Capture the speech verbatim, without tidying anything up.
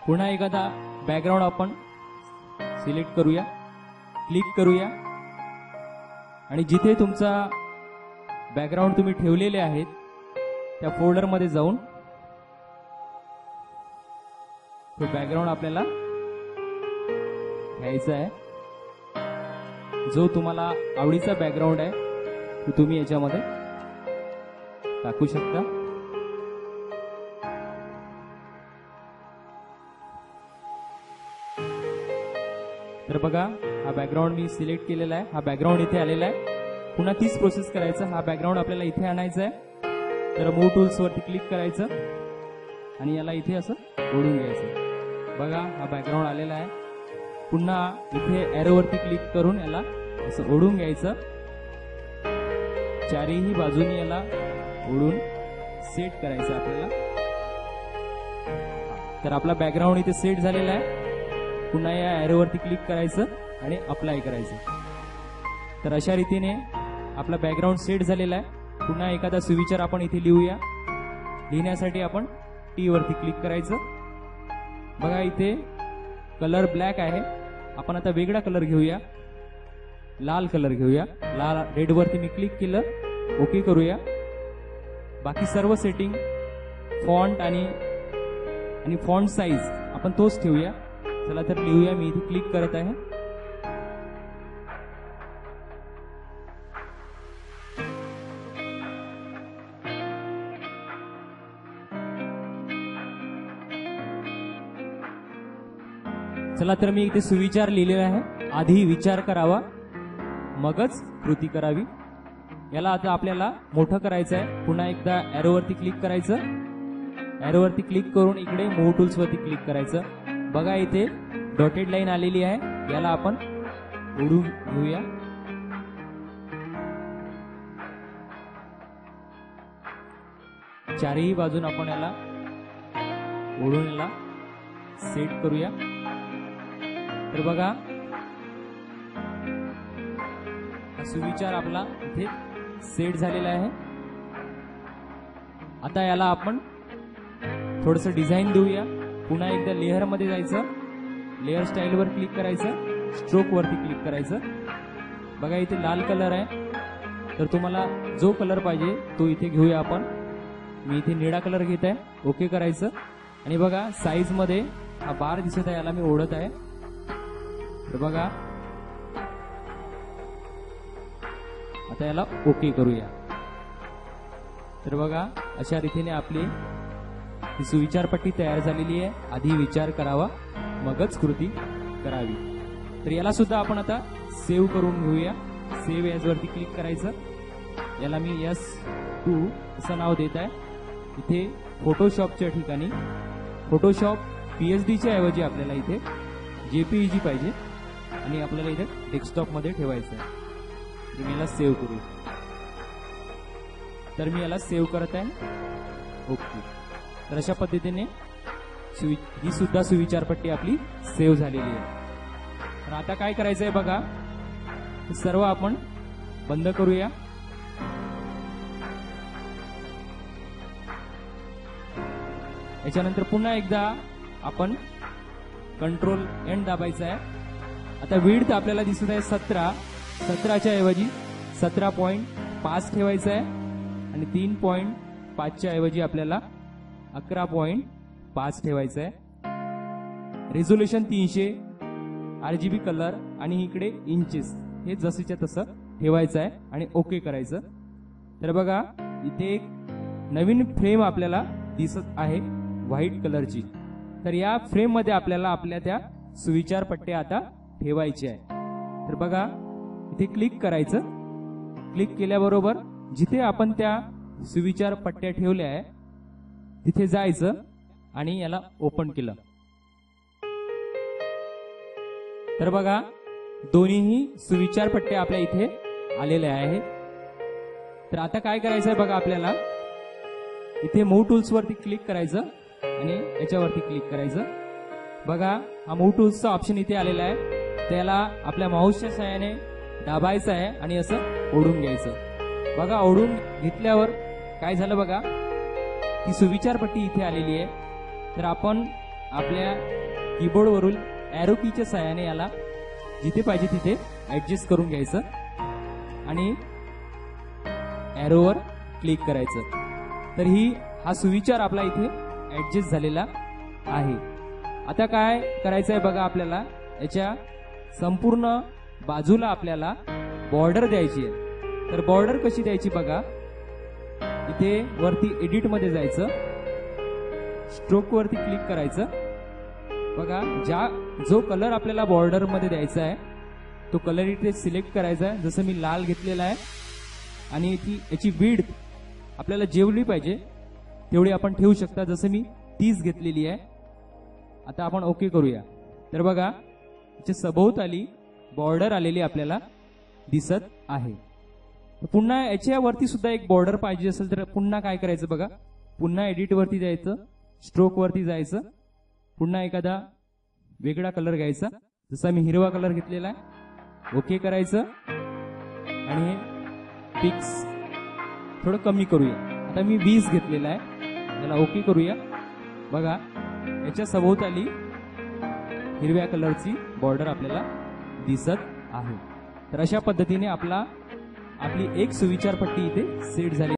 पुन्हा एखादा बॅकग्राऊंड आपण सिलेक्ट करूया, क्लिक करूया आणि जिथे तुमचा बॅकग्राऊंड तुम्ही ठेवलेले आहेत त्या फोल्डरमध्ये जाऊन तो बॅकग्राऊंड आपल्याला घ्यायचा आहे. जो तुम्हाला आवडीचा बॅकग्राऊंड आहे तो तुम्ही याच्यामध्ये टाकू शकता. तर बघा हा बॅकग्राऊंड मी सिलेक्ट केलेला आहे. हा बॅकग्राऊंड इथे आलेला आहे. पुन्हा तीच प्रोसेस करायचं. हा बॅकग्राऊंड आपल्याला इथे आणायचा आहे. तर मूव टूल्स वरती क्लिक करायचं आणि याला इथे असं ओढून घ्यायचं. बघा हा बॅकग्राऊंड आलेला आहे. पुन्हा इथे एरोवरती क्लिक करून याला असं ओढून घ्यायचं. चारही बाजूनी याला ओढून सेट करायचं आपल्याला. तर आपला बॅकग्राऊंड इथे सेट झालेला आहे. पुन्हा या एरोवरती क्लिक करायचं आणि अप्लाय करायचं. तर अशा रीतीने आपला बॅकग्राऊंड सेट झालेला आहे. पुन्हा एखादा सुविचार आपण इथे लिहूया. लिहिण्यासाठी आपण टी वरती क्लिक करायचं. बघा इथे कलर ब्लॅक आहे. आपण आता वेगळा कलर घेऊया, लाल कलर घेऊया. लाल रेड वरती मी क्लिक केलं, ओके करूया. बाकी सर्व सेटिंग फॉन्ट आणि आणि फॉन्ट साईज आपण तोच ठेवूया. चला तर लिहूया. मी इथे क्लिक करत आहे. चला तर मी इथे सुविचार लिहिलेला आहे. आधी विचार करावा मगच कृती करावी. याला आता आपल्याला मोठं करायचं आहे. पुन्हा एकदा एरोवरती क्लिक करायचं. एरोवरती क्लिक करून इकडे मूव टूल्स वरती क्लिक करायचं. बघा इथे डॉटेड लाईन आलेली आहे. याला आपण ओढून घेऊया. चारही बाजून आपण याला ओढून याला सेट करूया. तर बघा सुविचार आपला इथे सेट झालेला आहे. आता याला आपण थोडंसं डिझाईन देऊया. पुन्हा एकदा लेअर मध्ये जायचं. लेअर स्टाईल वर क्लिक करायचं. स्ट्रोक वरती क्लिक करायचं. बघा इथे लाल कलर आहे. तर तुम्हाला जो कलर पाहिजे तो इथे घेऊया आपण. मी इथे निळा कलर घेत आहे. ओके करायचं. आणि बघा साईज मध्ये हा बार दिसत आहे, याला मी ओढत आहे. तर बघा आता याला ओके करूया. तर बघा अशा रीतीने आपली ही सुविचारपट्टी तयार झालेली आहे. आधी विचार करावा मगच कृती करावी. तर याला सुद्धा आपण आता सेव्ह करून घेऊया. सेव्ह एज वरती क्लिक करायचं. याला मी एस टू असं नाव देत आहे. इथे फोटोशॉपच्या ठिकाणी फोटोशॉप पीएचडीच्या ऐवजी आपल्याला इथे जेपीईजी पाहिजे आणि आपल्याला इथे डेस्कटॉप मध्ये ठेवायचं आहे. मी याला सेव्ह करू. तर मी याला सेव्ह करत आहे. ओके. तर अशा पद्धतीने ही सुद्धा सुविचारपट्टी आपली सेव्ह झालेली आहे. तर आता काय करायचं आहे बघा. सर्व आपण बंद करूया. याच्यानंतर पुन्हा एकदा आपण कंट्रोल एन दाबायचं आहे. आता विड्थ आपल्याला दिसत आहे सतरा. सतराच्या ऐवजी सतरा पॉईंट पाच ठेवायचं आहे आणि तीन पॉईंट पाचच्या ऐवजी आपल्याला अकरा पॉईंट पाच ठेवायचं आहे. रेझोल्युशन तीनशे, आरजीबी कलर आणि इकडे इंचेस हे जसंच्या तसं ठेवायचं आहे आणि ओके करायचं. तर बघा इथे एक नवीन फ्रेम आपल्याला दिसत आहे व्हाईट कलरची. तर या फ्रेम मध्ये आपल्याला आपल्या त्या सुविचार पट्ट्या आता ठेवायच्या आहे. तर बघा इथे क्लिक करायचं. क्लिक केल्याबरोबर जिथे आपण त्या सुविचार पट्ट्या ठेवल्या आहे तिथे जायचं आणि याला ओपन केलं. तर बघा दोन्हीही सुविचार पट्ट्या आपल्या इथे आलेल्या आहेत. तर आता काय करायचं आहे बघा. आपल्याला इथे मूव टूल्स वरती क्लिक करायचं आणि याच्यावरती क्लिक करायचं. बघा हा मूव टूल्सचा ऑप्शन इथे आलेला आहे. त्याला आपल्या माऊसच्या सहाय्याने दाबायचं आहे आणि असं ओढून घ्यायचं. बघा ओढून घेतल्यावर काय झालं बघा. ही सुविचार पट्टी इथे आलेली आहे. तर आपण आपल्या कीबोर्डवरून एरो कीच्या सहाय्याने याला जिथे पाहिजे तिथे ऍडजस्ट करून घ्यायचं आणि एरोवर क्लिक करायचं. तर ही हा सुविचार आपला इथे ऍडजस्ट झालेला आहे. आता काय करायचं आहे बघा, आपल्याला याच्या संपूर्ण बाजूला आपल्याला बॉर्डर द्यायची आहे. तर बॉर्डर कशी द्यायची बघा, इथे वरती एडिट मध्ये जायचं, स्ट्रोक वरती क्लिक करायचं. बघा, ज्या जो कलर आपल्याला बॉर्डर मध्ये द्यायचा आहे तो कलर इथे सिलेक्ट करायचा आहे. जसं मी लाल घेतलेला आहे आणि ती याची विड्थ आपल्याला जेवढी पाहिजे तेवढी आपण ठेवू शकता. जसं मी तीस घेतलेली आहे. आता आपण ओके करूया. तर बघा, याच्या सभोवताली बॉर्डर आलेली आपल्याला दिसत आहे. पुन्हा याच्यावरती सुद्धा एक बॉर्डर पाहिजे असेल तर पुन्हा काय करायचं बघा, पुन्हा एडिट वरती जायचं, स्ट्रोक वरती जायचं, पुन्हा एखादा वेगळा कलर घ्यायचा. जसा मी हिरवा कलर घेतलेला आहे, ओके करायचं आणि हे पिक्स थोडं कमी करूया. आता मी वीस घेतलेला आहे, याला ओके करूया. बघा, याच्या सभोवताली हिरव्या कलरची बॉर्डर आपल्याला दिसत आहे. तर अशा पद्धतीने आपला आपली एक सुविचार पट्टी इथे सेट झाली.